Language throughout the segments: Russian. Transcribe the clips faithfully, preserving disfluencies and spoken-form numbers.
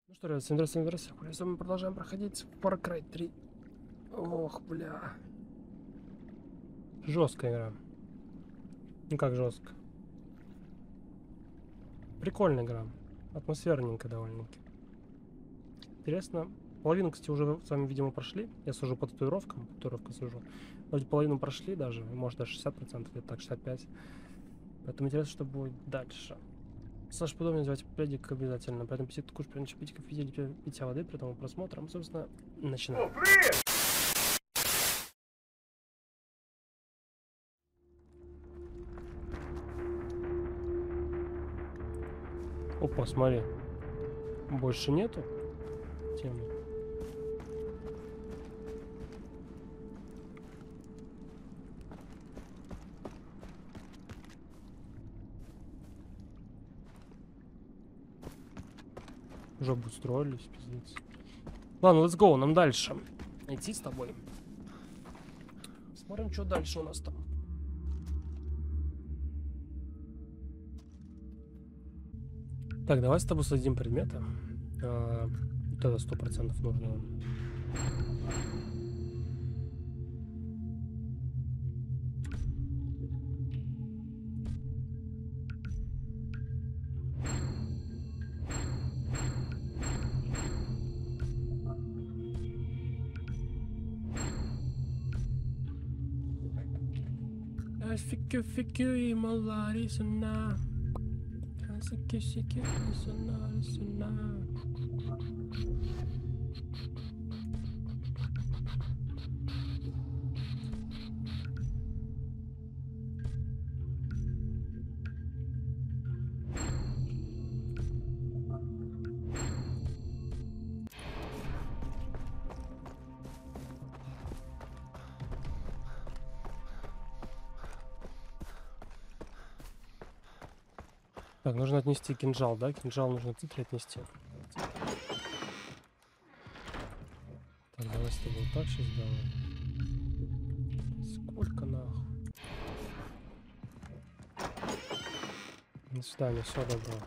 Ну что, ребят, всем здравствуйте, здравствуйте. С вами мы продолжаем проходить Far Cry три. Ох, бля. Жесткая игра. Ну как жестко. Прикольная игра. Атмосферненькая довольно-таки. Интересно. Половину, кстати, уже с вами, видимо, прошли. Я сужу по татуировкам. По татуировкам сужу. Вроде половину прошли даже. Может даже шестьдесят процентов, или так, шестьдесят пять процентов. Поэтому интересно, что будет дальше. Саша, подобное называть педик обязательно. Поэтому пятьдесят куш, принчи пятиков, видели питья воды, при этом просмотром. Собственно, начинаем. Опа, смотри. Больше нету темы. Уже обустроились, пиздец. Ладно, let's go, нам дальше. Идти с тобой. Смотрим, что дальше у нас там. Так, давай с тобой создадим предметы. А, вот это сто процентов нужно. Фикю, фикю и малари сuna. Сики, сики, сuna, сuna. Так, нужно отнести кинжал, да? Кинжал нужно цифре отнести. Так, давай с тобой вот так сейчас сделаем. Сколько нахуй? До свидания, все добро.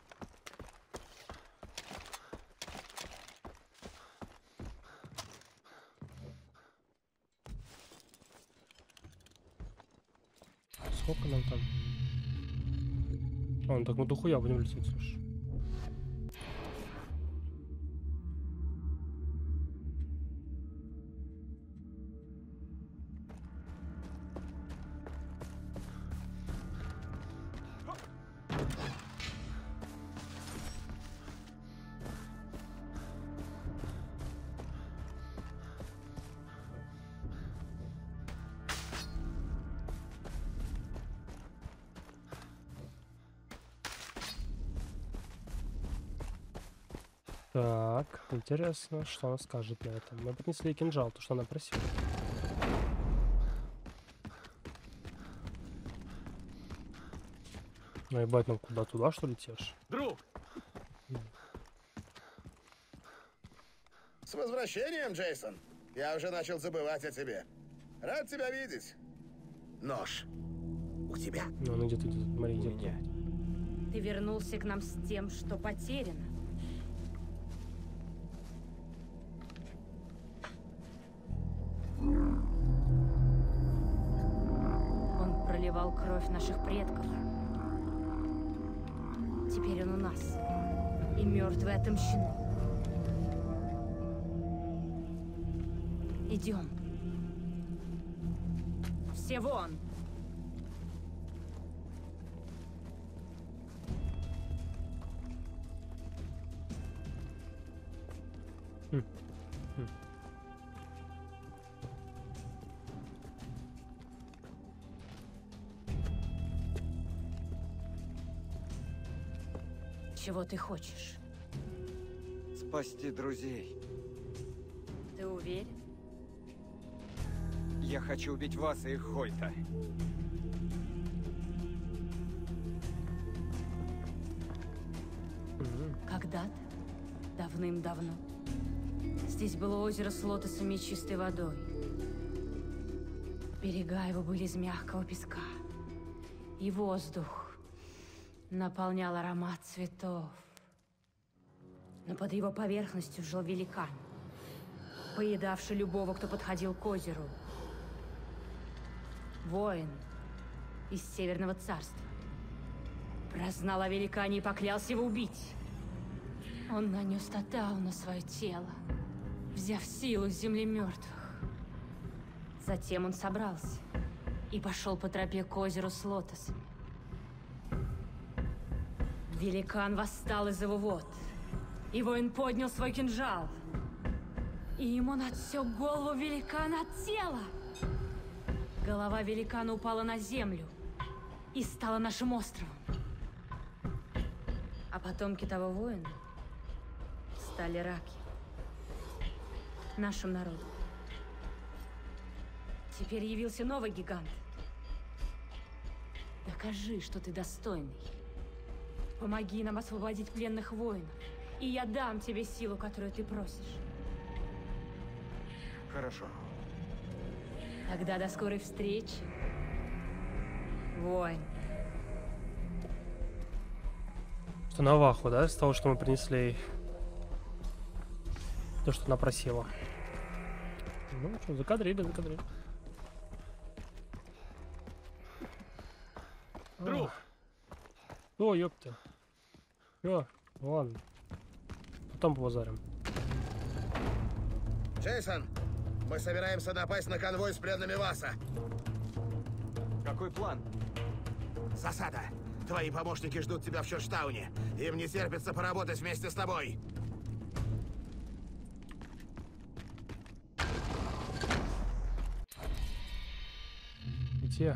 Сколько нам там? А, ну так мы дохуя будем лететь, слушай. Так, интересно, что она скажет на этом. Мы поднесли кинжал, то, что она просила. Ну, ебать, нам куда, туда, что летишь? Друг! С возвращением, Джейсон! Я уже начал забывать о тебе. Рад тебя видеть. Нож. У тебя. Ну, она где-то идет, смотри, У идет. меня. Ты вернулся к нам с тем, что потеряно. Он проливал кровь наших предков. Теперь он у нас. И мертвый отомщен. Идем. Все вон! Хм. Хм. Чего ты хочешь? Спасти друзей. Ты уверен? Я хочу убить вас и Хойта. Когда-то, давным-давно, здесь было озеро с лотосами и чистой водой. Берега его были из мягкого песка. И воздух наполнял аромат цветов. Но под его поверхностью жил великан, поедавший любого, кто подходил к озеру. Воин из Северного царства. Прознал о великане и поклялся его убить. Он нанес татау на свое тело, взяв силу с земли мертвых. Затем он собрался и пошел по тропе к озеру с лотосами. Великан восстал из его вод, и воин поднял свой кинжал. И ему надсек голову великана от тела. Голова великана упала на землю и стала нашим островом. А потомки того воина стали раки, нашим народом. Теперь явился новый гигант. Докажи, что ты достойный. Помоги нам освободить пленных воинов, и я дам тебе силу, которую ты просишь. Хорошо. Тогда до скорой встречи, воин. Что на Ваху, да, с того, что мы принесли ей? То, что она просила. Ну что, закадрили, закадрили. Друг! А. О, ёпта. Всё, ладно. Потом побазарим. Джейсон, мы собираемся напасть на конвой с пленными Васа. Какой план? Засада. Твои помощники ждут тебя в Чорчтауне. Им не терпится поработать вместе с тобой. Где?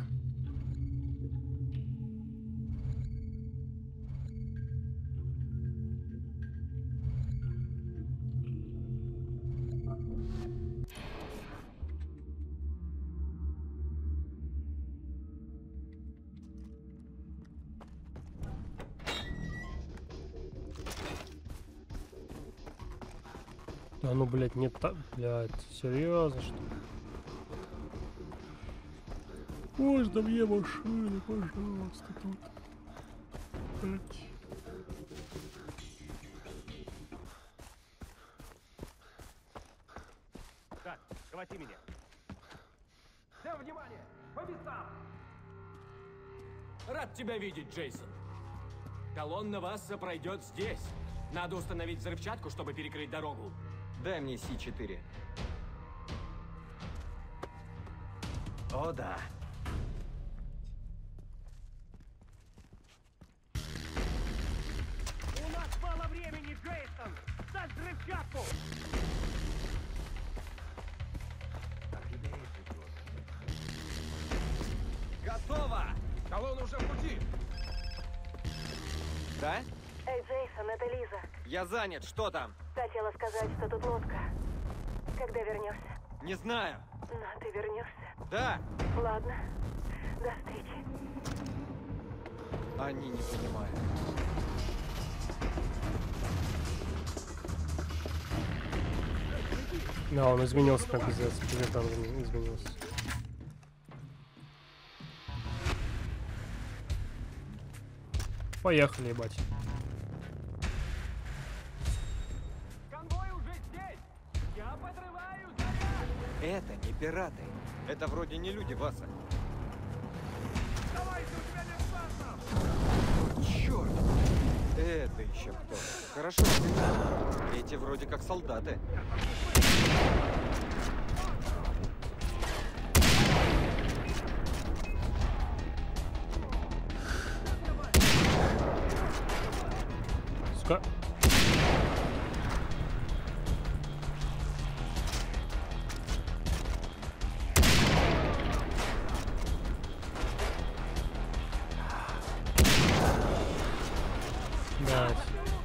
Да ну, блядь, не так, блядь, серьезно, что ли? Можно мне машину, пожалуйста, тут. Блядь. Так, схвати меня. Всем внимание! По местам! Рад тебя видеть, Джейсон. Колонна Васса пройдет здесь. Надо установить взрывчатку, чтобы перекрыть дорогу. Дай мне Си четыре. О, да. У нас мало времени, Джейсон! Дай взрывчатку! Готово! Колонна уже в пути! Да? Эй, Джейсон, это Лиза. Я занят, что там? Хотела сказать, что тут лодка. Когда вернешься? Не знаю. Но ты вернешься. Да, Ладно. До встречи. они не понимают. Да, он изменился на пиздец, пиздец там изменился. Поехали, ебать. Конвой уже здесь! Я подрываю заряд! Это не пираты. Это вроде не люди Васа. Давайте, у тебя нет шансов! Черт! Это еще кто? Хорошо. Эти вроде как солдаты. Сука. Блядь.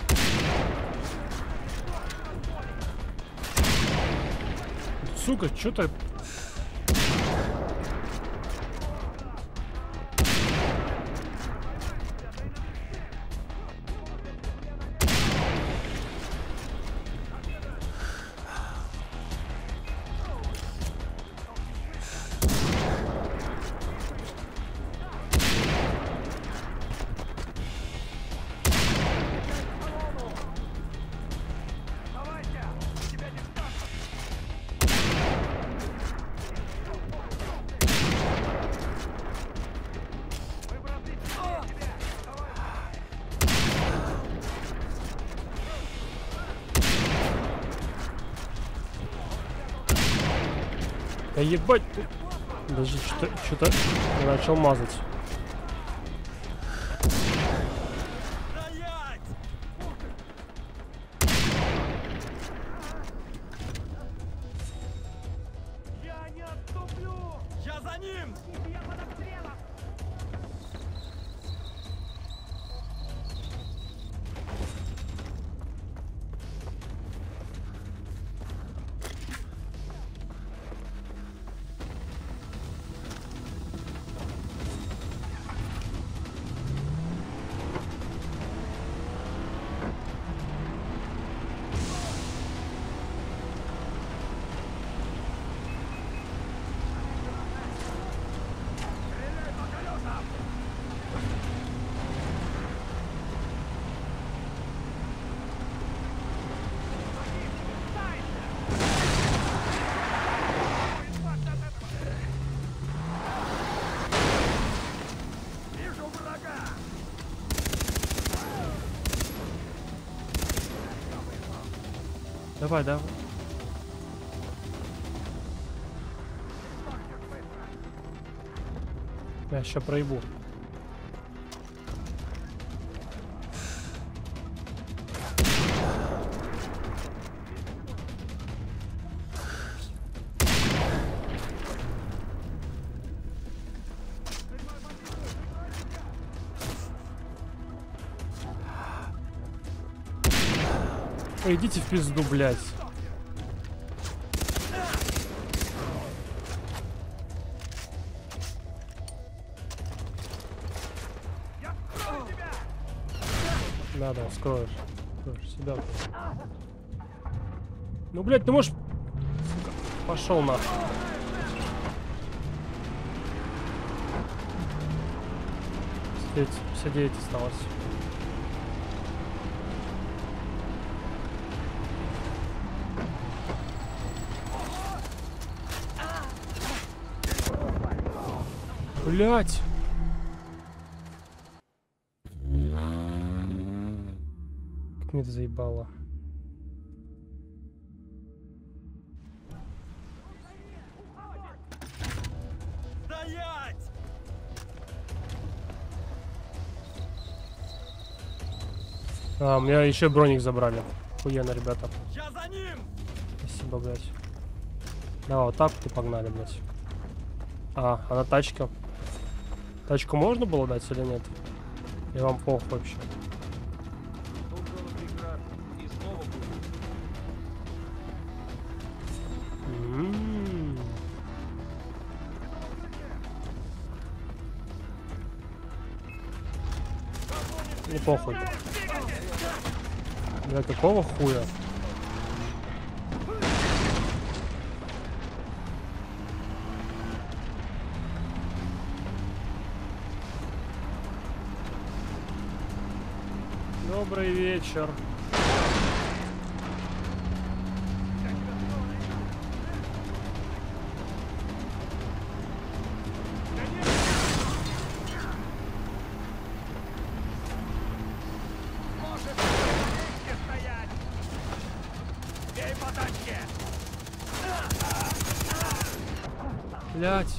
Сука, чё-то... Да ебать ты. Даже что-то что-то начал мазать. Я не отступлю! Я за ним! Я под обстрелом! Давай, давай. Я сейчас проебу. Ой, идите в пизду, блядь. Надо, скроешь. Скроешь себя. Ну, блядь, ты можешь... Сука, пошел нахуй. Сидеть, сидеть осталось. Блять! Как мне это заебало. Стоять! А, у меня еще броник забрали. Охуенно, ребята. Я за ним! Спасибо, блять. Давай, вот так ты погнали, блять. А, а на тачке? Тачку можно было дать или нет? И вам похуй вообще. М-м-м. Не похуй. Бля, какого хуя? Добрый вечер. Блять.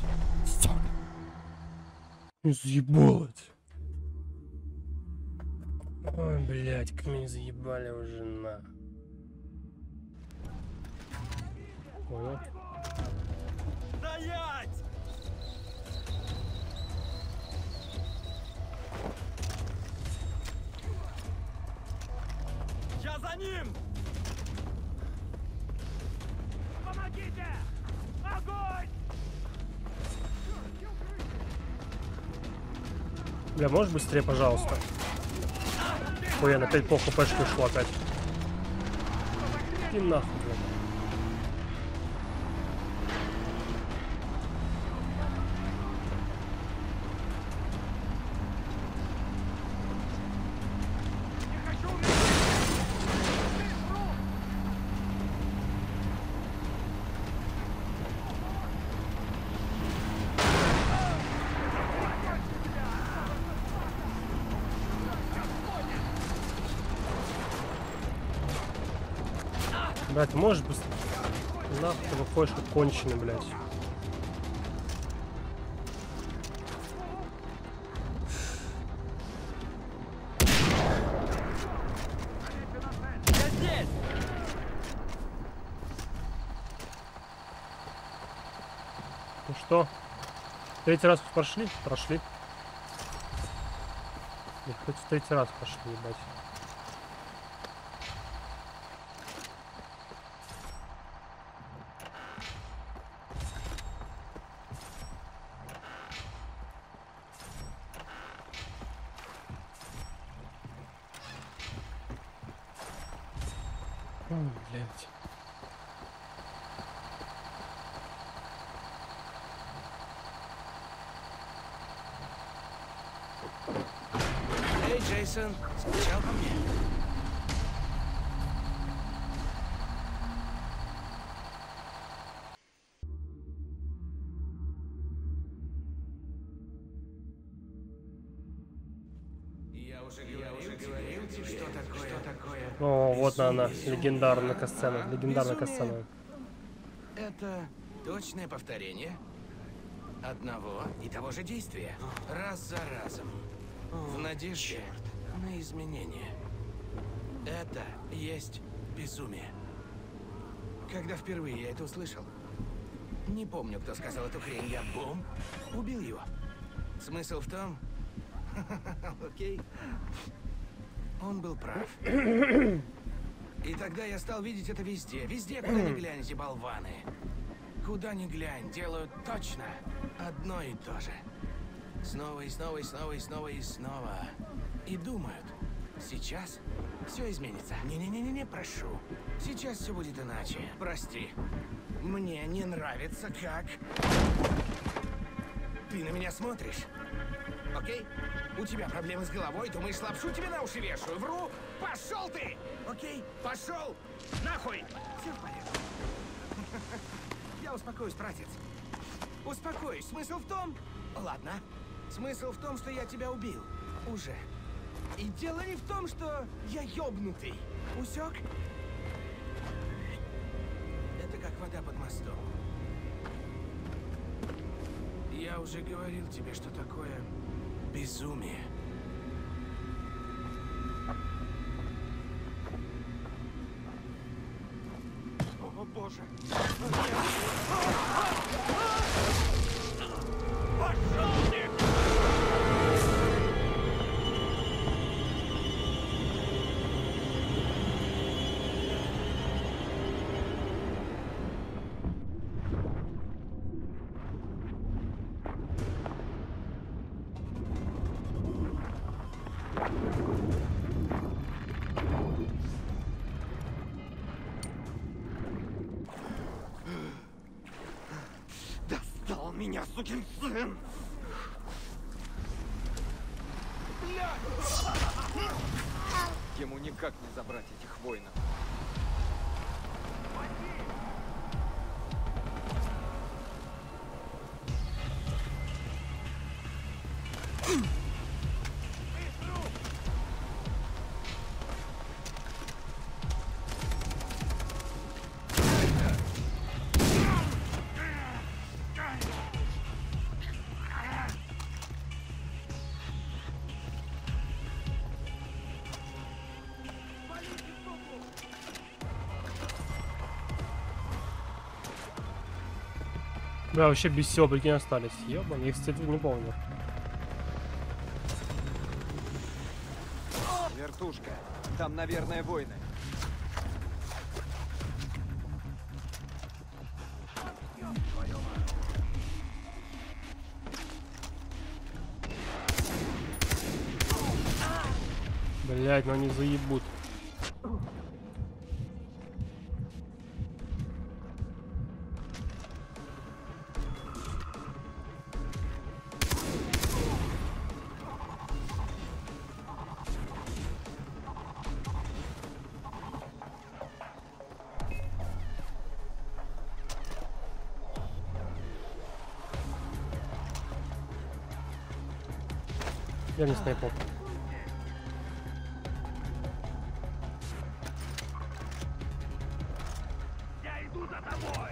Заебалось. Ой, блять, как меня заебали уже на. Понял? Стоять! Я за ним! Помогите! Огонь! Бля, можешь быстрее, пожалуйста? Ой, я на пять по хпшки ушел опять. И нахуй, блядь. Блять, можешь быстрее? Нахуй ты выходишь как конченый, блядь. Ну что? Третий раз прошли? Прошли. И хоть в третий раз пошли, ебать. Ой, блядь. Эй, Джейсон, скучал по мне? Я уже говорил тебе, что такое, что такое. О, вот она, легендарная касцена, легендарная касцена. Это точное повторение одного и того же действия, раз за разом, в надежде на изменения. Это есть безумие. Когда впервые я это услышал, не помню, кто сказал эту хрень, я бум, убил его. Смысл в том, окей, он был прав. И тогда я стал видеть это везде, везде, куда ни глянь, эти болваны. Куда ни глянь, делают точно одно и то же. Снова и снова и снова и снова и снова. И думают, сейчас все изменится. Не-не-не-не, прошу. Сейчас все будет иначе. Прости. Мне не нравится, как ты на меня смотришь. Окей? У тебя проблемы с головой, думаешь, лапшу тебе на уши вешаю? Вру! Пошел ты! Окей? Пошел! Нахуй! Все в порядке. Я успокоюсь, братец. Успокоюсь. Смысл в том... Ладно. Смысл в том, что я тебя убил. Уже. И дело не в том, что я ёбнутый. Усек? Это как вода под мостом. Я уже говорил тебе, что такое безумие. О, боже! Пошел ты! Достал меня, сукин сын! Ему никак не забрать этих воинов. Да, вообще без всего, прикинь, остались. Ёбан, я их, кстати, не помню. Вертушка. Там, наверное, воины. Блять, ну они заебут. Я не снайпал. Я иду за тобой!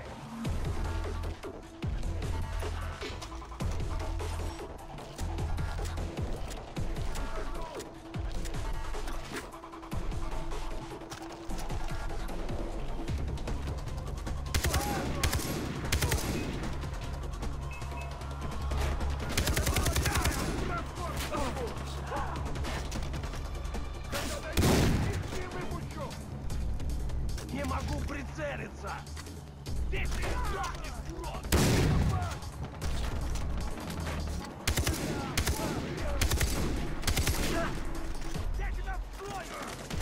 могу прицелиться! Здесь ты сдохнешь, урод! Я тебя встрою!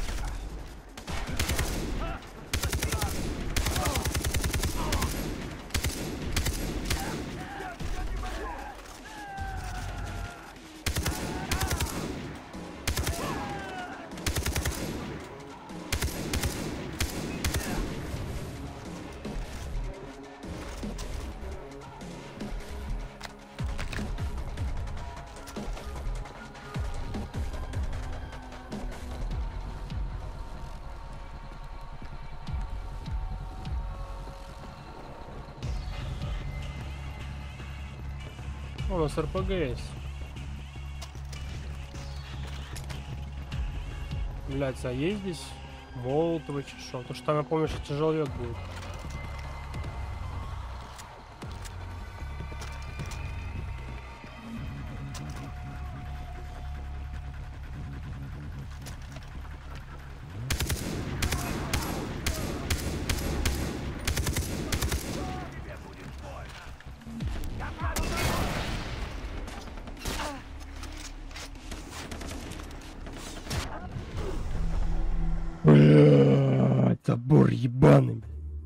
О, у нас эр пэ гэ есть. Блять, а есть здесь молотовый чешок? Потому что там, я помню, что тяжеловек будет. Блядь, забор ебаный.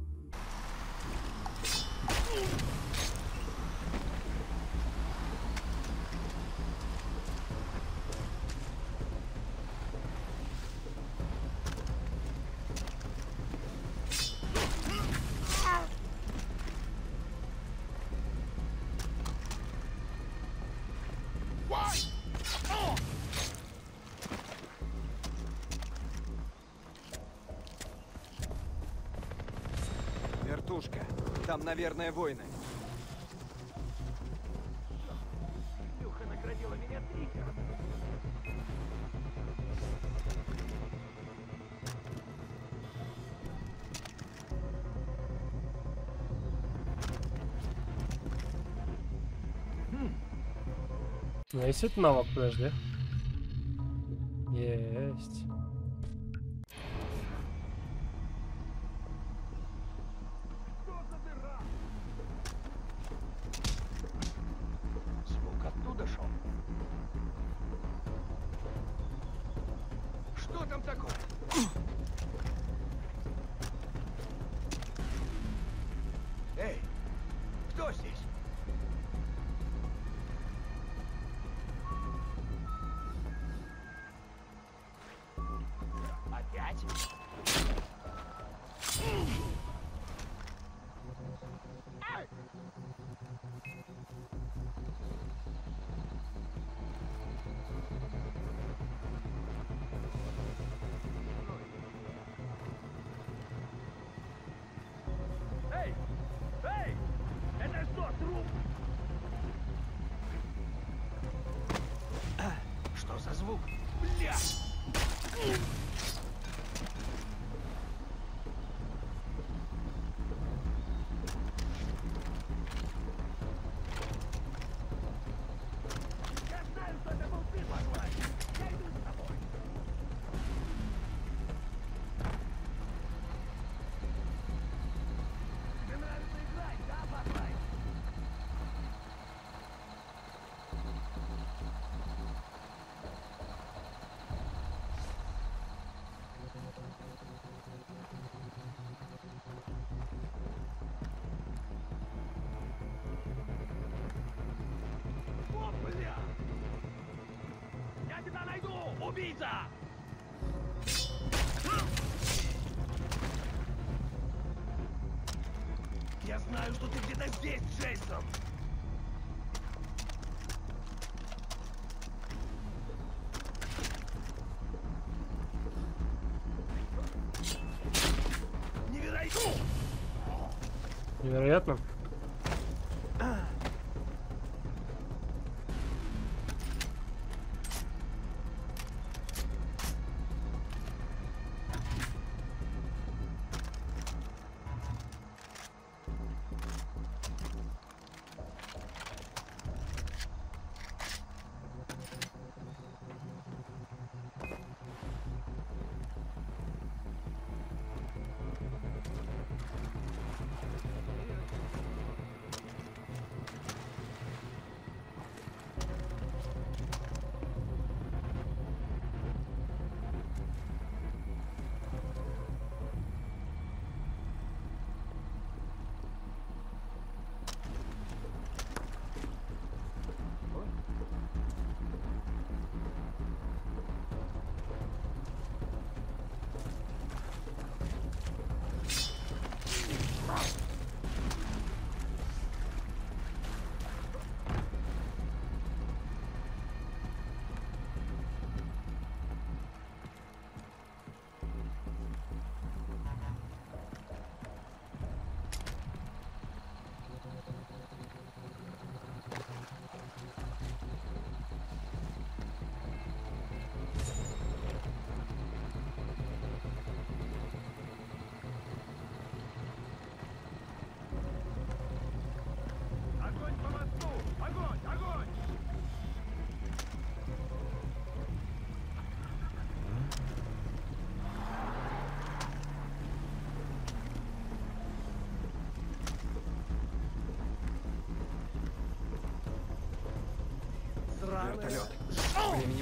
Вертушка. Там, наверное, войны. Илюха наградила меня триггером. Ну, есть это навык, подожди. Есть. Звук оттуда шел. Что там такое? Эй, кто здесь? Опять? Эй! Эй! Это что, труп? Что за звук? Бля! Я знаю, что это был ты, Паглай! Я иду за тобой! Тебе нравится играть, да, Паглай? О, бля! Я тебя найду, убийца! Я знаю, что ты где-то здесь, Джейсон! Невероятно! Невероятно.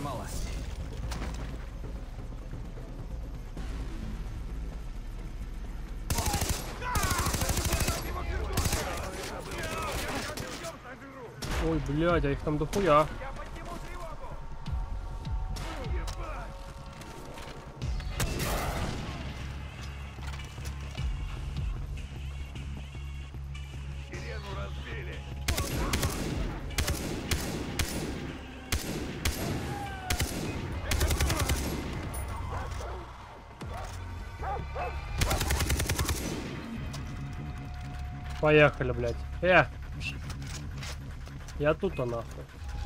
мало. Ой, блядь, а их там дохуя. Поехали, блядь. Э! Я тут-то нахуй.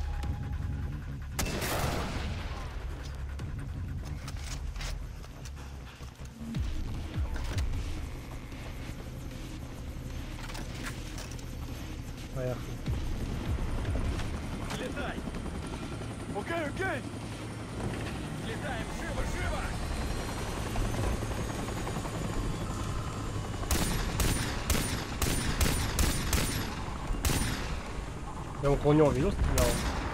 Поехали. Летай! Окей, окей! Летаем, живо, живо! Я около него видел, стрелял.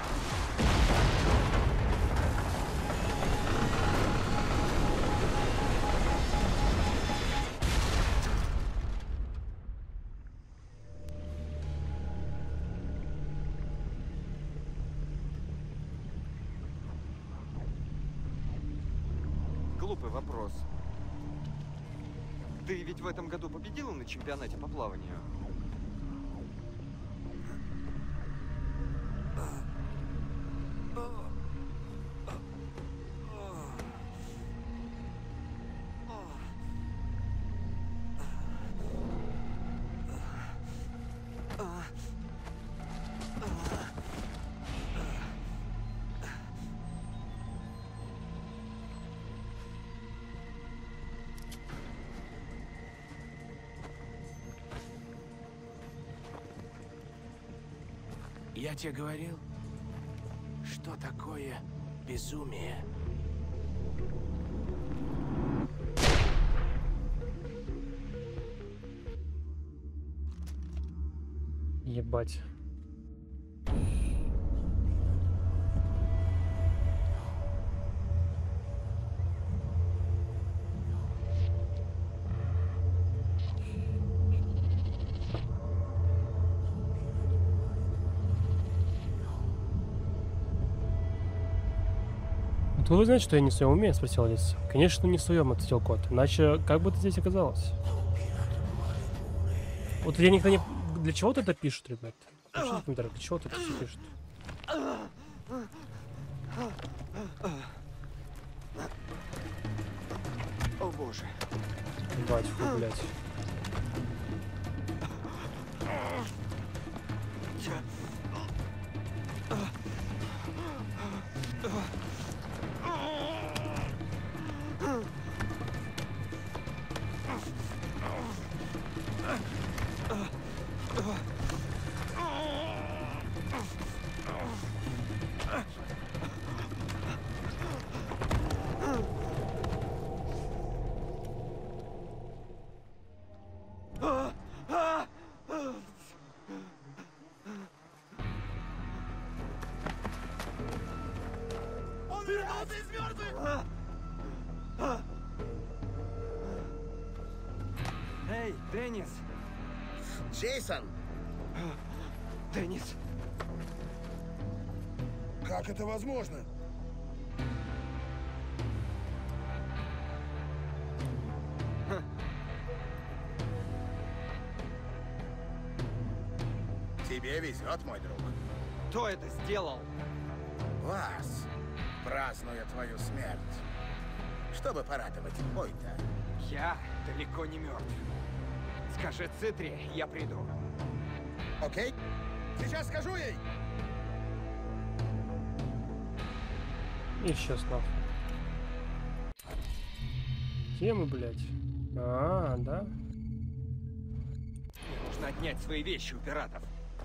Глупый вопрос. Ты ведь в этом году победила на чемпионате по плаванию? Я тебе говорил, что такое безумие. Ебать. Откуда вы знаете, что я не в своем уме? Спросил Алиса. Конечно, не в своем, ответил кот. Иначе, как бы ты здесь оказалась? Вот я никогда не... Для чего ты это пишут, ребят? Напишите в комментариях, для чего ты это все пишут? О боже. Ебать, фу, блядь. Эй, Деннис! Джейсон! Деннис! Как это возможно? Тебе везет, мой друг. Кто это сделал? Вас, празднуя твою смерть, чтобы порадовать Пойнта. Я далеко не мертв. Скажи Цитре, я приду. Окей? Сейчас скажу ей! И сейчас нахуй. Где мы, блядь? А, да? Мне нужно отнять свои вещи у пиратов.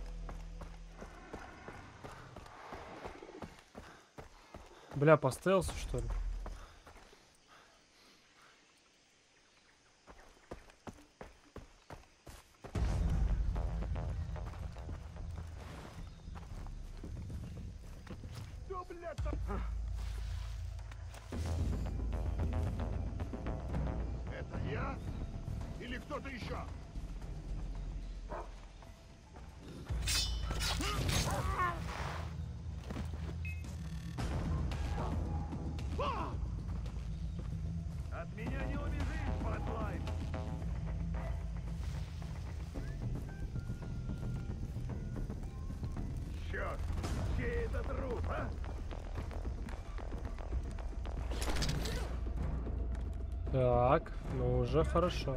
Бля, по стелсу, что ли? что-то еще? От меня не убежишь, Фатлайн. Черт, чей это труп, а? Так, ну уже хорошо.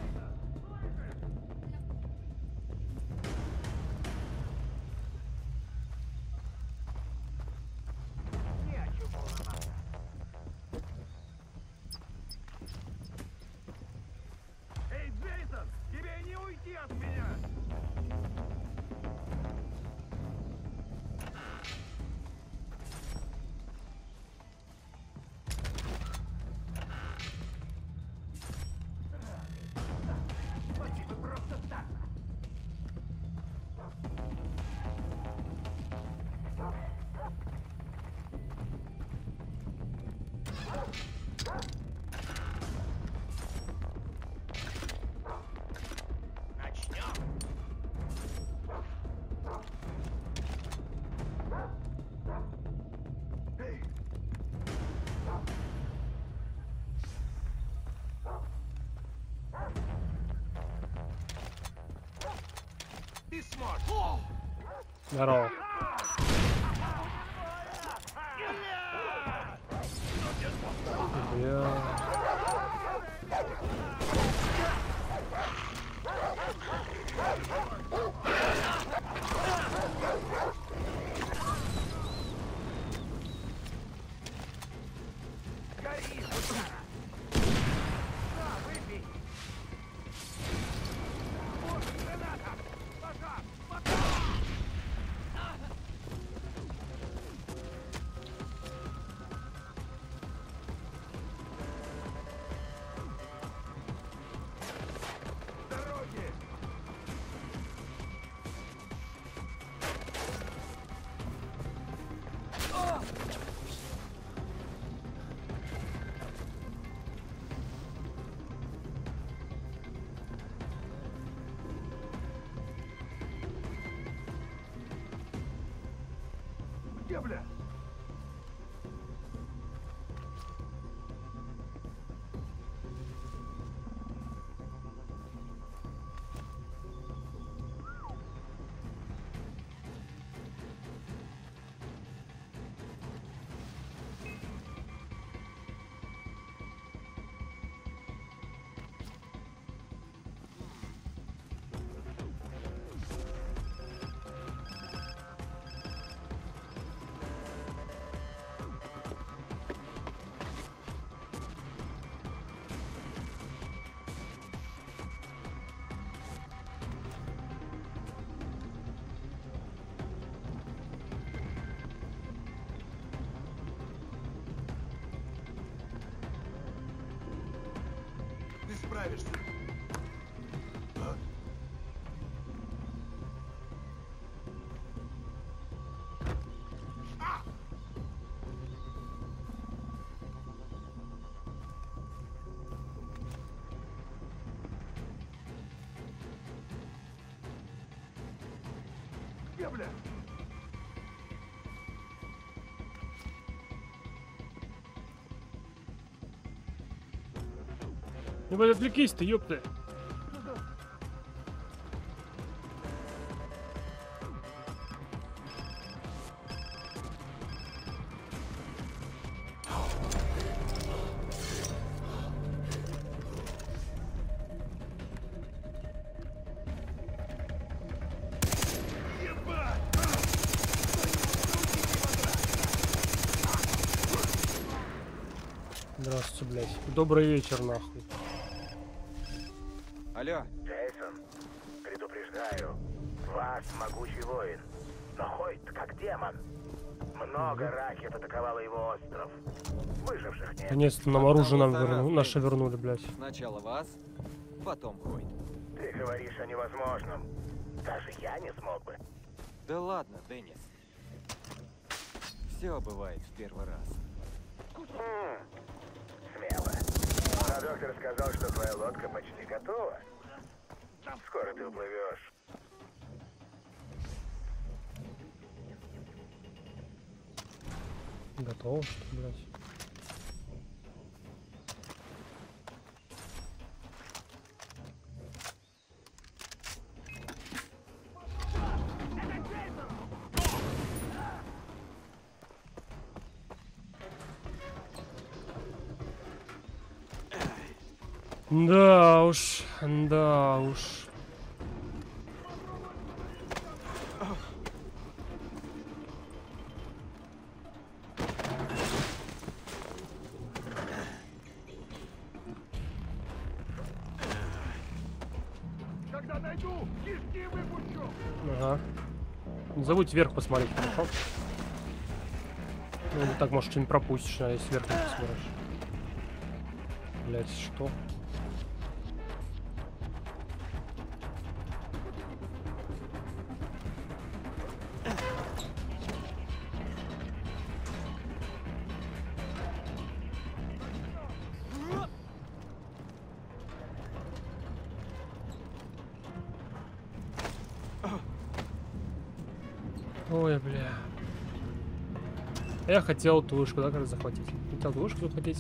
Эй, Джейсон, тебе не уйти от меня! Ты сможешь. Здорово. Бля. Где, бля? Ты справишься. Где, бля? Ну, блядь, отвлекись ты, ёпта. Здравствуйте, блядь. Добрый вечер, нахуй. Алло, Джейсон, предупреждаю, вас могучий воин, но Хойт как демон. Много ракет атаковало его остров. Выживших нет. Наконец-то нам оружие нам верну... наше вернули, блядь. сначала вас, потом Хойт. Ты говоришь о невозможном. Даже я не смог бы. Да ладно, Деннис. Все бывает в первый раз. М, Смело. А доктор сказал, что твоя лодка почти готова. Скоро ты уплывешь. Готово, что ли, блядь? Да уж, да уж. Когда найду, кишки выпущу. Ага. Не забудь вверх посмотреть, хорошо? Ну, так, может, что-нибудь пропустишь, а если вверх не посмотришь. Блять, что? Ой, бля. Я хотел ту вышку, да, как раз захватить. Хотел ту вышку захватить.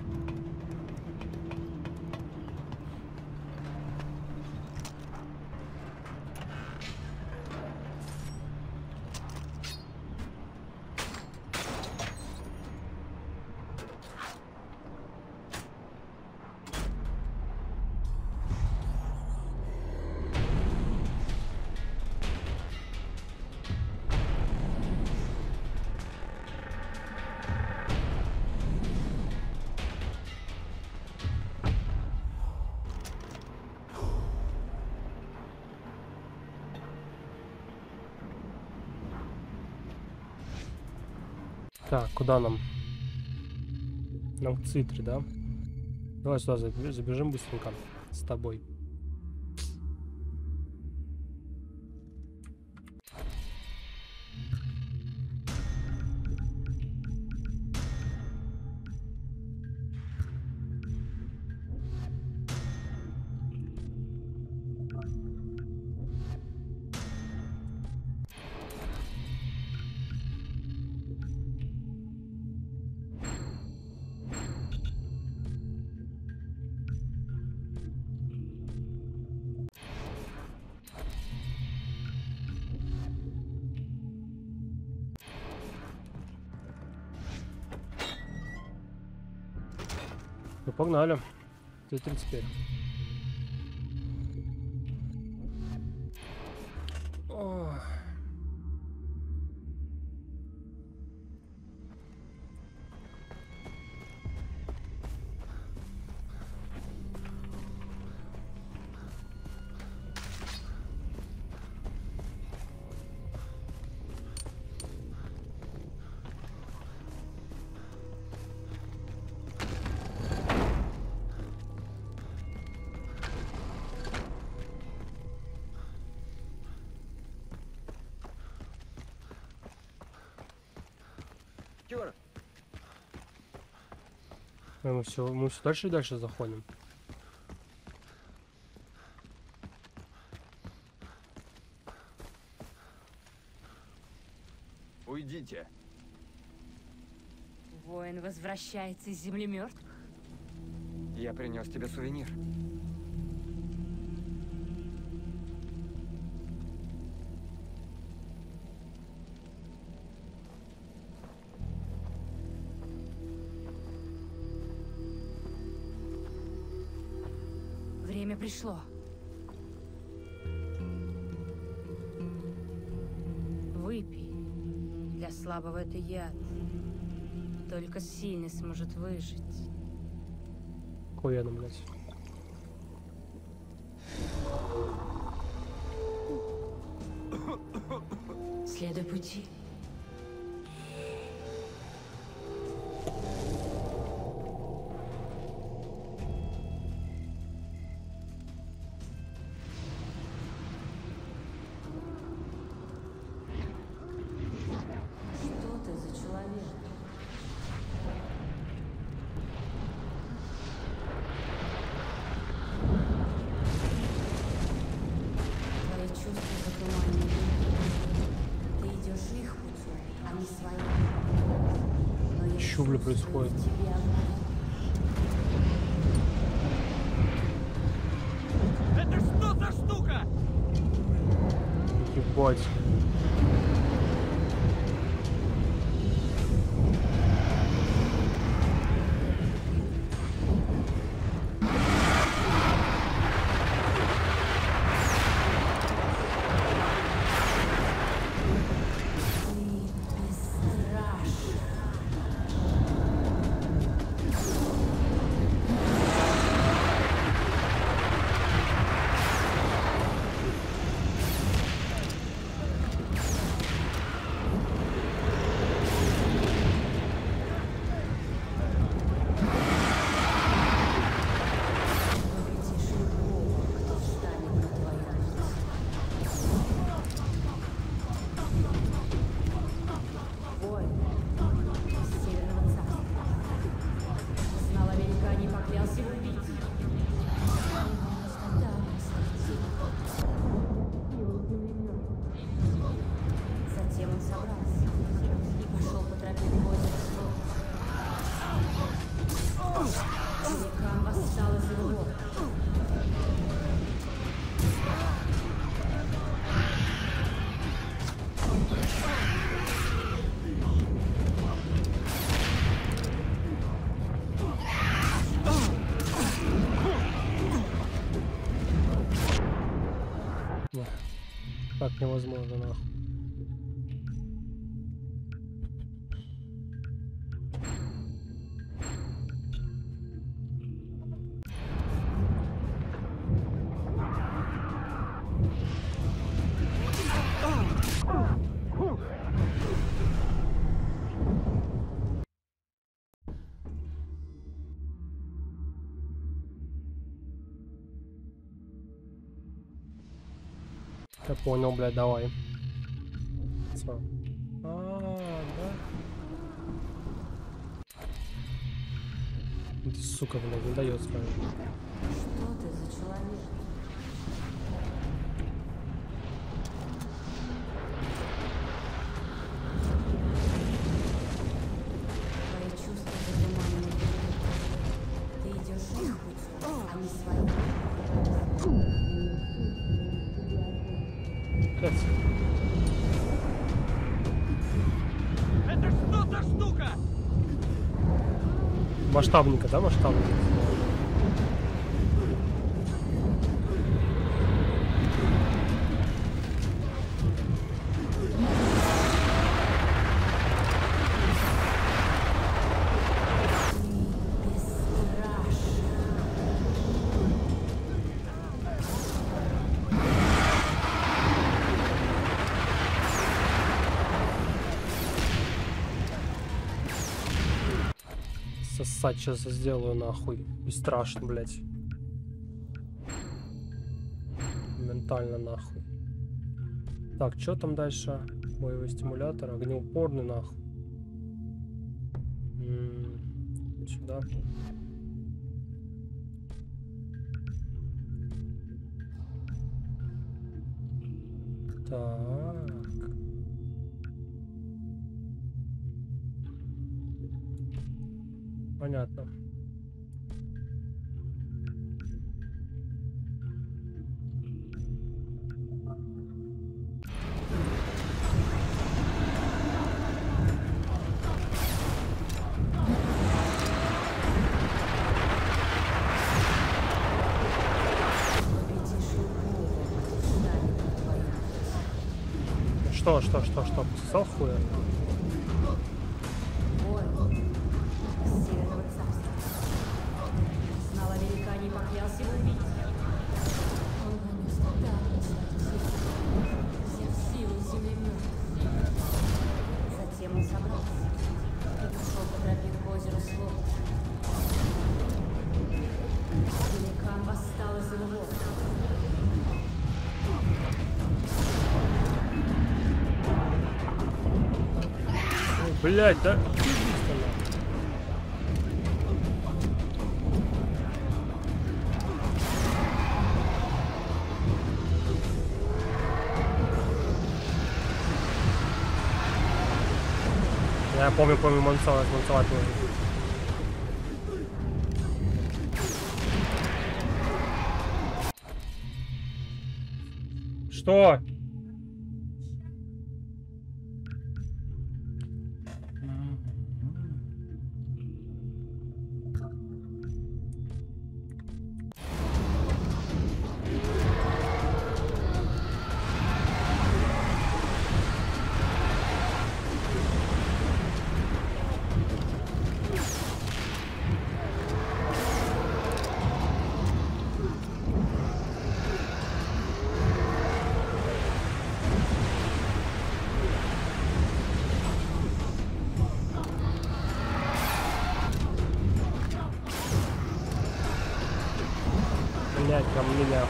Так, куда нам? Нам к Цитре, да? Давай сюда забежим быстренько с тобой. Ну, погнали. Цитре теперь. О. Чёрт! Мы все, мы все дальше и дальше заходим. Уйдите. Воин возвращается из земли мертвых. Я принес тебе сувенир. Время пришло. Выпей. Для слабого это яд. Только сильный сможет выжить. Какой я, блядь? Следуй пути. Что ты за человек? чё, бля, происходит? Это что за штука? Ебать. Так невозможно, нахуй. Я понял, блядь, давай. Всё. А, да? Ты, сука, блядь, не дает сразу. Что ты за человек? Твои чувства затуманены. Ты идешь их путем, а не своим. Это что за штука? Масштабненько, да, масштабненько? Сосать сейчас сделаю нахуй. Бесстрашно, блядь. Ментально нахуй. Так, что там дальше? Боевой стимулятор, огнеупорный нахуй. М-м, сюда. Так. Понятно. Что, что, что, что? Пососал хуя? Северного царства. Знал о великане и поклялся его убить. Он нанес удар на свою землю, взяв силу земли мертвых. Затем он собрался и пошел по тропе к озеру Слот. Великан восстал из его вод. Блять, да? Я помню, помню, манцевать, манцевать тоже. Что? Блять, ко мне нахуй.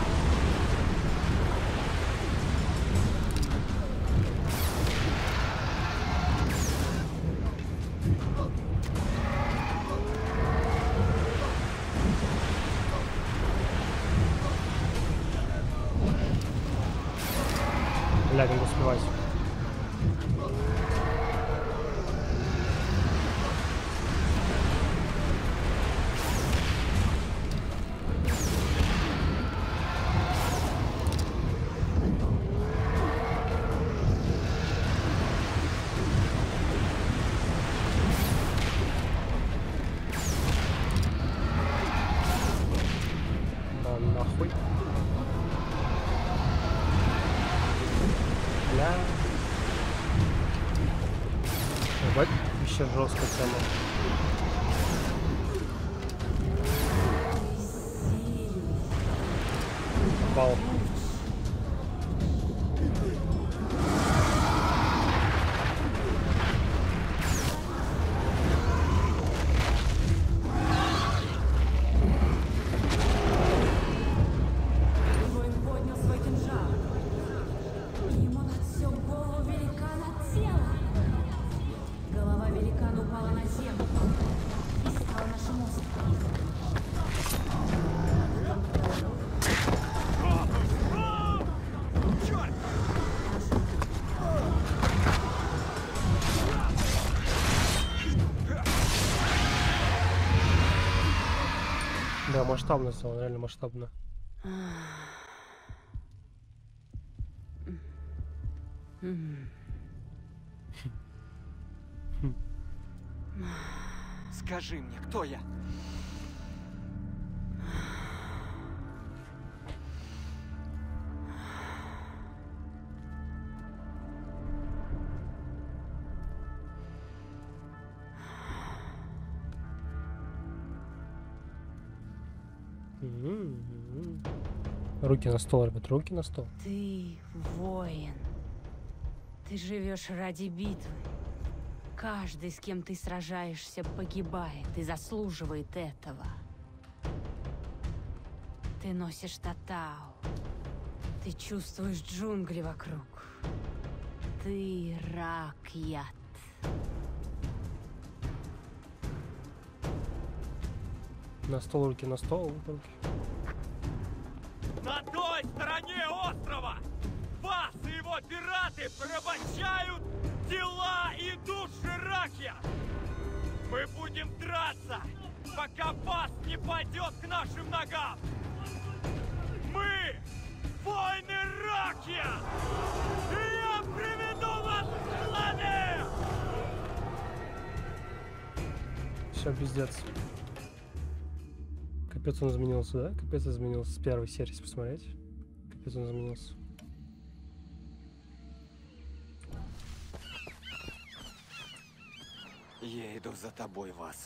Блять, надо успевать. Нахуй. Бля. Ебать, еще жестко тема. Попал. Да, масштабно сделано, реально масштабно. Скажи мне, кто я? Руки на стол, ребят, руки на стол. Ты воин. Ты живешь ради битвы. Каждый, с кем ты сражаешься, погибает и заслуживает этого. Ты носишь татау. Ты чувствуешь джунгли вокруг. Ты Ракьят. На стол, руки на стол, руки. На той стороне острова вас и его пираты порабощают тела и души Ракья. Мы будем драться, пока вас не пойдет к нашим ногам. Мы воины Ракья, и я приведу вас к славе! Все, пиздец. Капец он изменился, да? Капец изменился с первой серии, если посмотреть. Капец он изменился. Я иду за тобой, вас.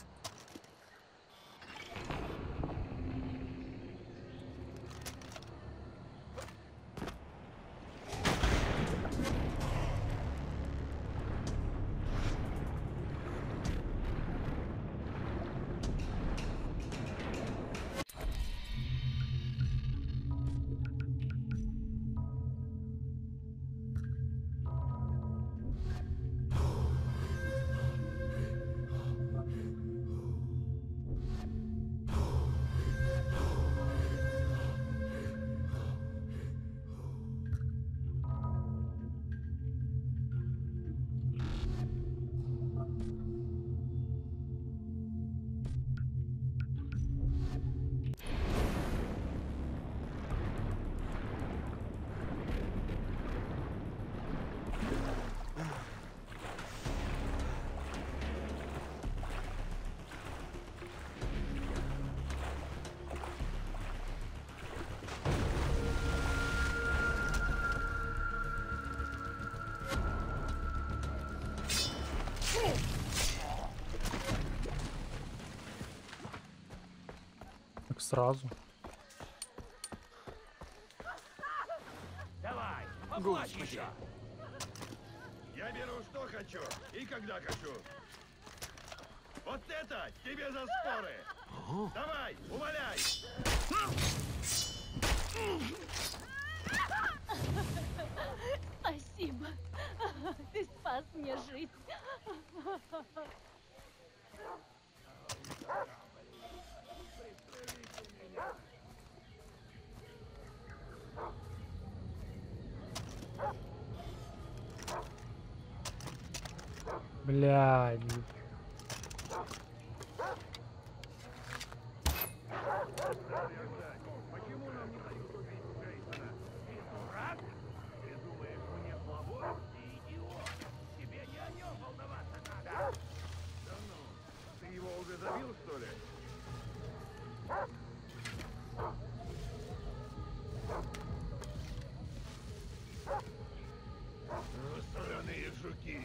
сразу. Давай, Оплачь еще! я беру, что хочу и когда хочу. Вот это тебе за споры. Давай, умоляй. Спасибо. Ты спас мне жизнь. Блядь. Стороны жуки.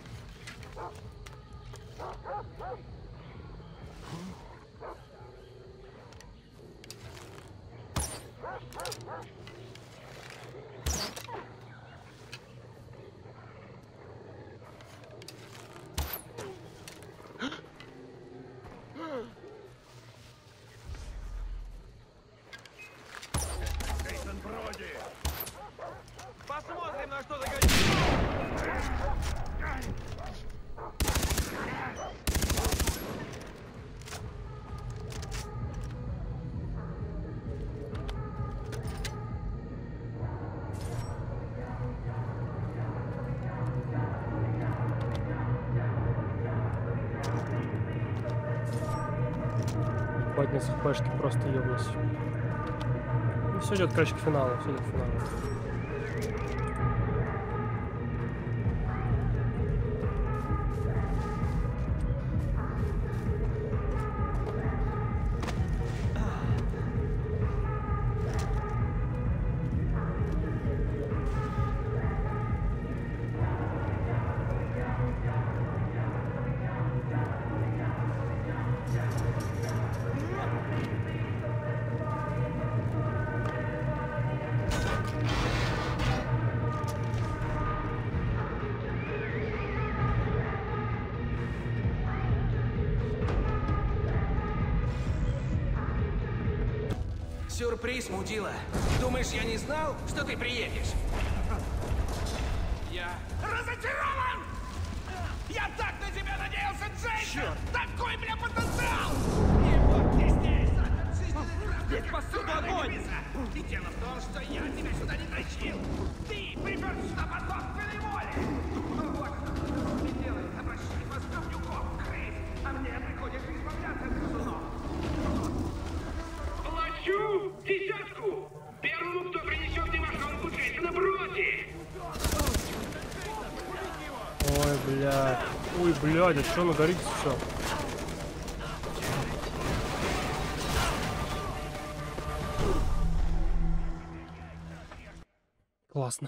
Джейсон Броди. Посмотрим, на что догодишь! Поднес хпшки просто ёбнусь. Ну, все идет, короче, к финалу. Все идет к финалу. Сюрприз, мудила. Думаешь, я не знал, что ты приедешь? Я разочарован! Я так на тебя надеялся, Джейсон! Такой, бля, потенциал! Не будьте здесь! Здесь повсюду огонь! И дело в том, что я тебя сюда не тащил! Ты припер сюда по собственной воле! Вот что ты делаешь, обращай вас говнюком, Крейс! А мне приходится избавляться от грызунов! Плачу десятку! Первому, кто принесет мне мошонку Джейсона Броди! Ой, блядь. Ой, блядь, а что оно горит все? Классно.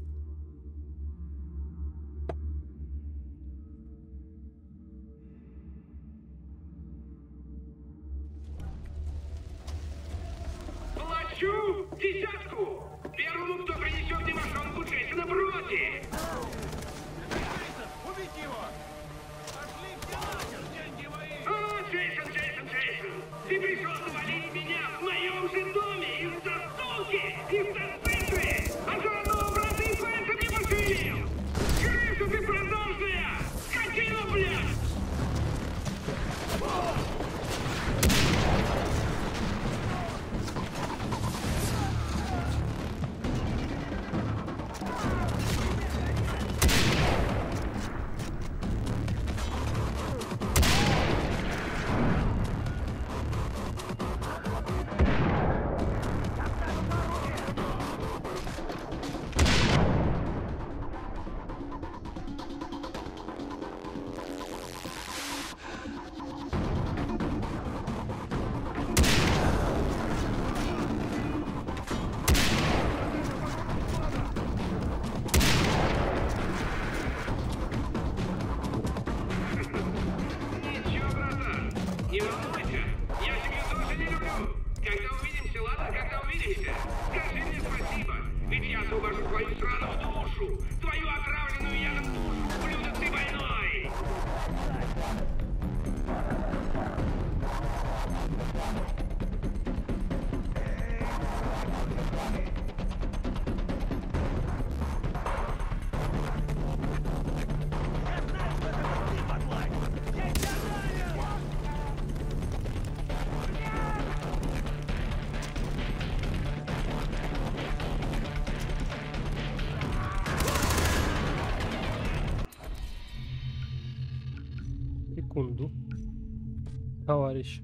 Плачу десятку! Первому, кто принесет мне мошонку Джейсона Броди! Убить его! Пошли в нахер, деньги мои! О, Джейсон, Джейсон, Джейсон! Ты пришел завалить меня в моем же доме из застолки! Из зацикли! А заодно брата и пальцем не пошевелил! Крыса ты продажная! Скотина, блядь! Товарищ.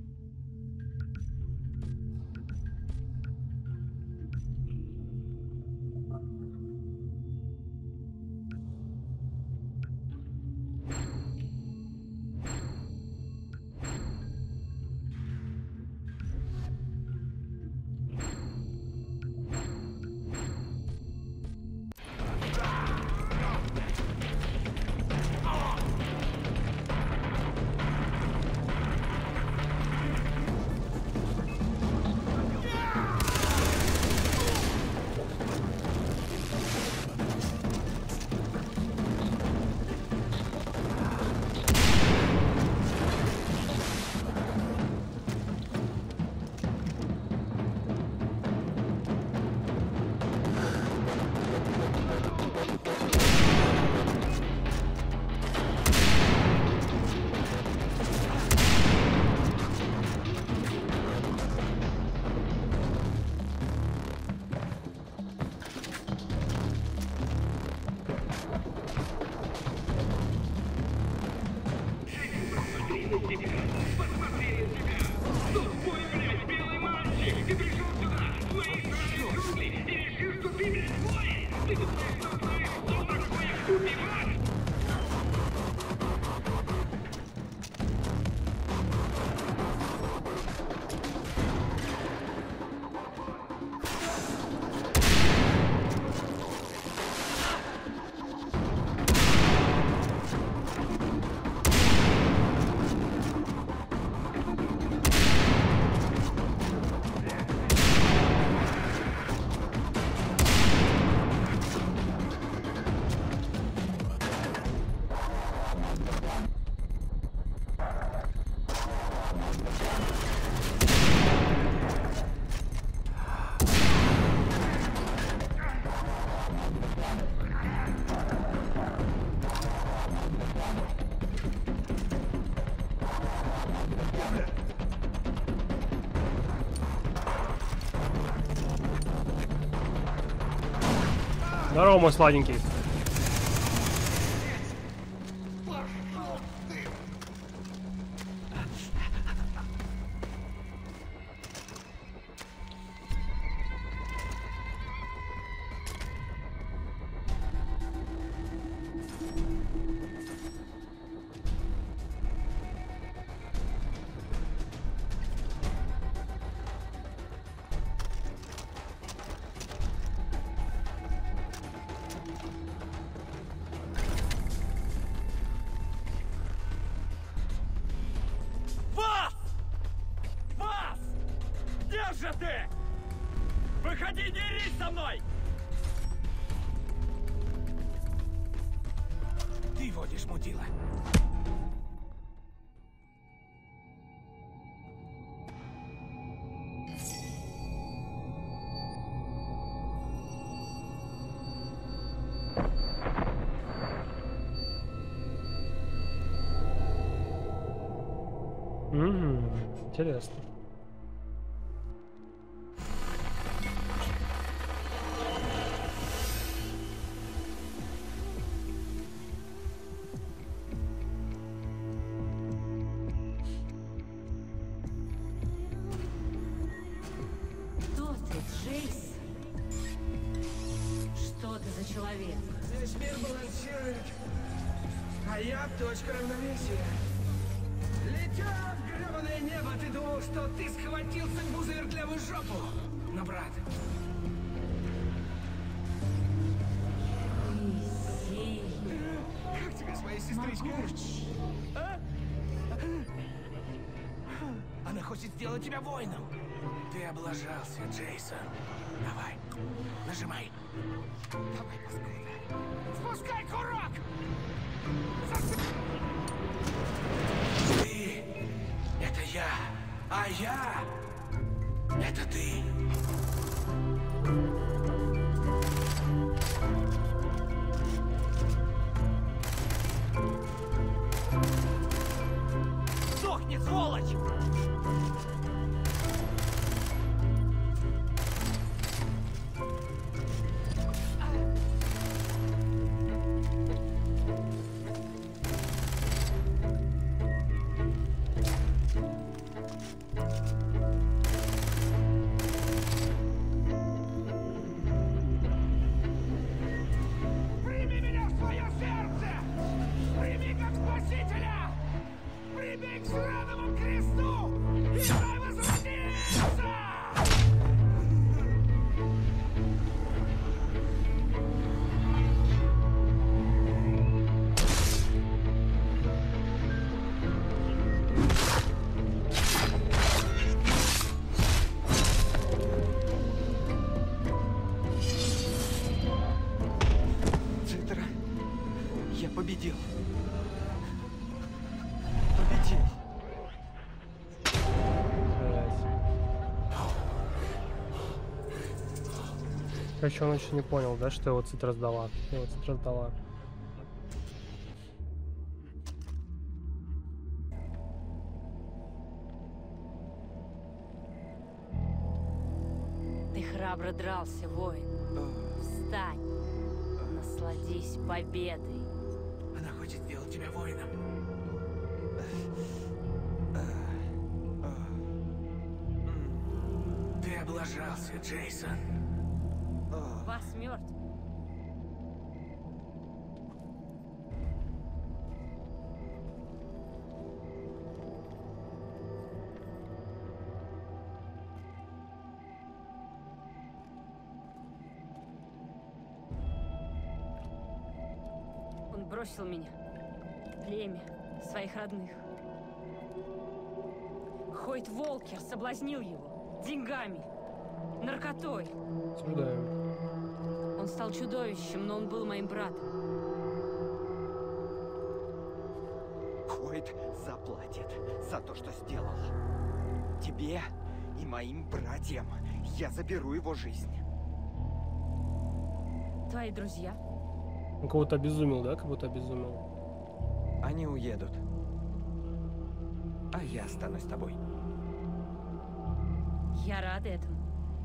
Здорово, мой сладенький. Ты! Выходи, дерись со мной! Ты водишь, мудила. Угу, интересно. Здесь мир балансирует, а я точка равновесия. Летя в гребаное небо, ты думал, что ты схватился в бузырдлявую жопу. Но, брат... Как тебе с моей сестричкой? А? Она хочет сделать тебя воином. Ты облажался, Джейсон. Давай, нажимай. Давай, паскуда. Спускай курок! Зас... Ты — это я, а я — это ты. Сохни, сволочь! Короче, он еще не понял, да, что его Цитра сдала. Его Цитра сдала. Ты храбро дрался, воин. Встань. Насладись победой. Она хочет сделать тебя воином. Ты облажался, Джейсон. Вас мертв. Он бросил меня. Племя, своих родных. Хойт Волкер соблазнил его. Деньгами. Наркотой. Осуждаю. Он стал чудовищем, но он был моим братом. Хойт заплатит за то, что сделал. Тебе и моим братьям я заберу его жизнь. Твои друзья? Он кого-то обезумел, да? Как будто обезумел. Они уедут. А я останусь с тобой. Я рада этому.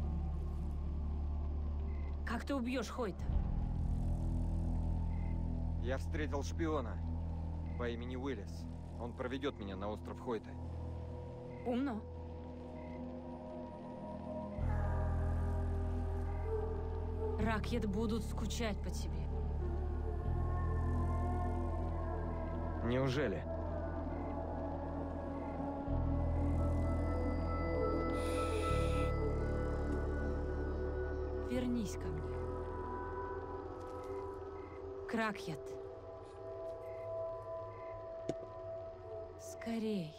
Как ты убьешь Хойта? Я встретил шпиона по имени Уиллис. Он проведет меня на остров Хойта. Умно. Ракьет будут скучать по тебе. Неужели? Вернись ко мне. Кракьет. Скорей.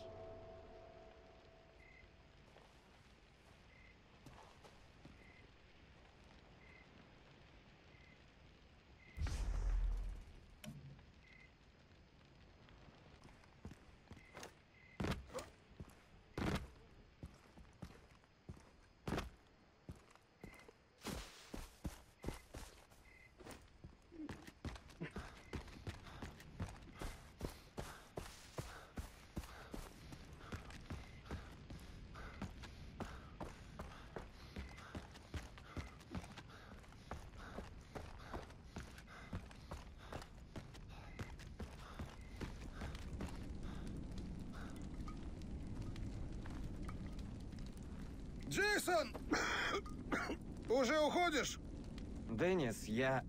Джейсон! Уже уходишь? Деннис, я...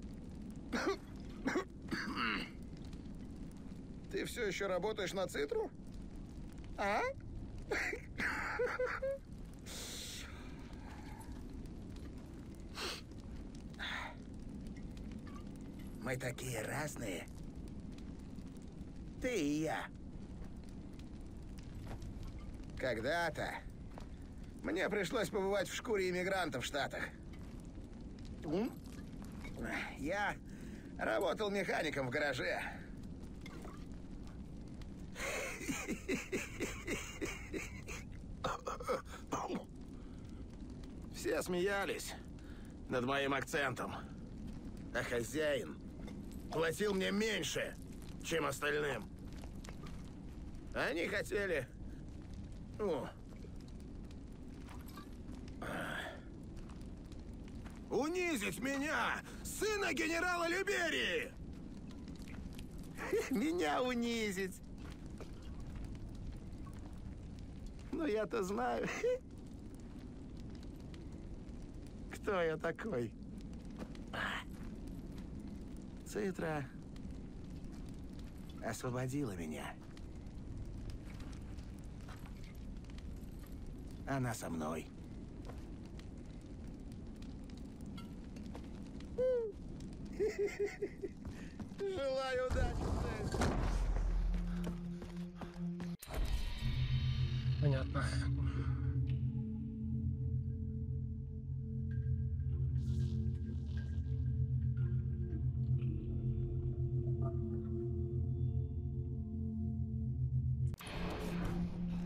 Ты все еще работаешь на Цитру? А? Мы такие разные. Ты и я. Когда-то мне пришлось побывать в шкуре иммигрантов в Штатах. Я работал механиком в гараже. Все смеялись над моим акцентом. А хозяин платил мне меньше, чем остальным. Они хотели... Ну, унизить меня, сына генерала Люберии! Меня унизить. Но я-то знаю, кто я такой. Цитра освободила меня. Она со мной. Желаю удачи. Понятно.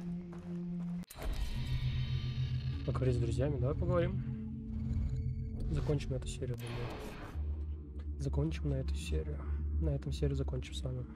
Поговорить с друзьями, давай поговорим. закончим эту серию, думаю. Закончим на эту серию. На этом серию закончим с вами.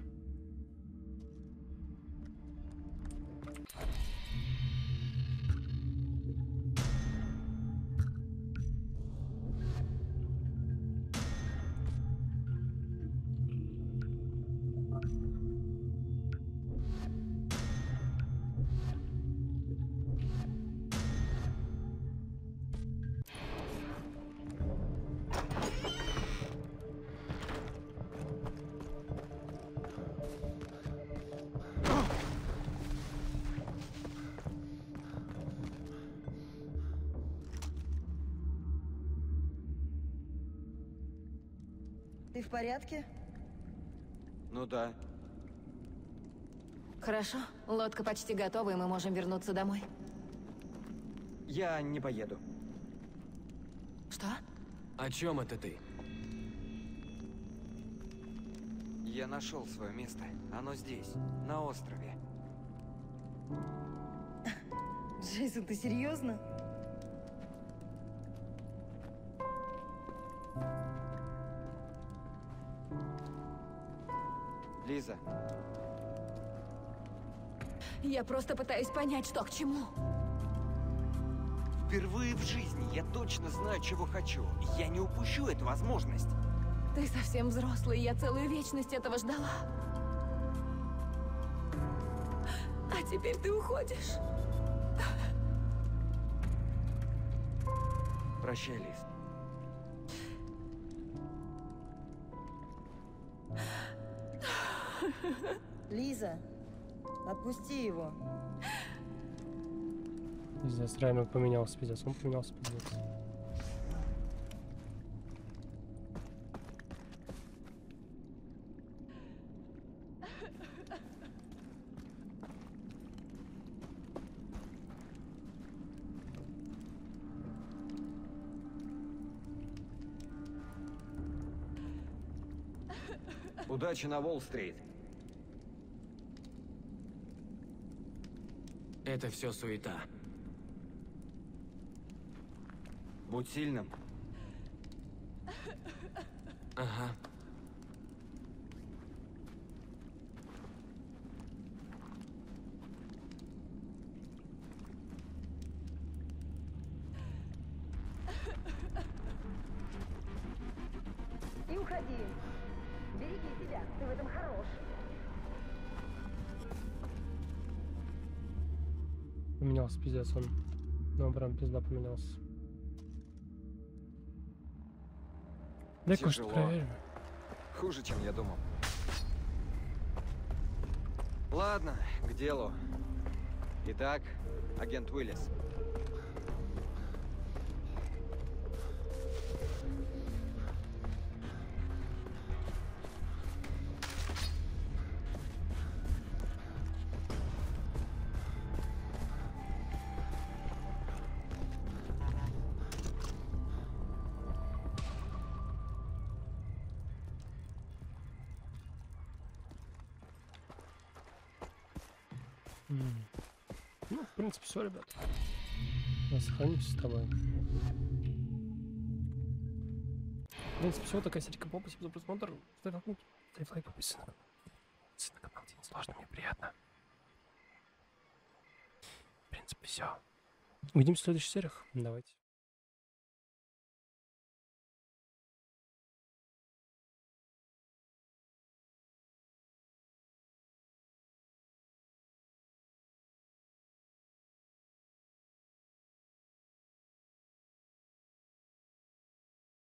Ты в порядке? Ну да. Хорошо. Лодка почти готова, и мы можем вернуться домой. Я не поеду. Что? О чем это ты? Я нашел свое место. Оно здесь, на острове. Джейсон, ты серьезно? Лиза. Я просто пытаюсь понять, что к чему. Впервые в жизни я точно знаю, чего хочу. И я не упущу эту возможность. Ты совсем взрослый, я целую вечность этого ждала. А теперь ты уходишь. Прощай, Лиз. Лиза, отпусти его. Пиздец, реально поменялся, пиздец. Он поменялся, пиздец. Удачи на Уолл-стрит. Это все суета. Будь сильным. Ага. Не уходи. Береги себя, ты в этом хорош. Поменялся, пиздец, он. Ну, прям пизда поменялся. Дай кое-что Тяжело. проверим. Хуже, чем я думал. Ладно, к делу. Итак, агент Уиллис. М. Ну, в принципе, все, ребят. Сохранимся с тобой. В принципе, все, такая серия по. Спасибо за просмотр. Ставь лайк, ставь лайк, подписывайся на канал. Тебе не сложно, мне приятно. В принципе, все. Увидимся в следующих сериях. Давайте.